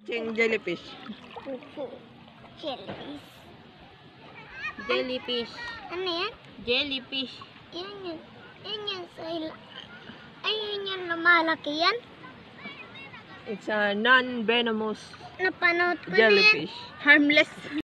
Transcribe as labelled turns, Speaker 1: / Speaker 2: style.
Speaker 1: Jellyfish.
Speaker 2: Pupu. Jellyfish.
Speaker 1: Jellyfish.
Speaker 2: Ano yan?
Speaker 1: Jellyfish.
Speaker 2: Yan yun. Yan yun sa ayun yung lumalaki yan.
Speaker 1: It's a non-venomous
Speaker 2: Napanood ko na yan.
Speaker 1: jellyfish. Harmless.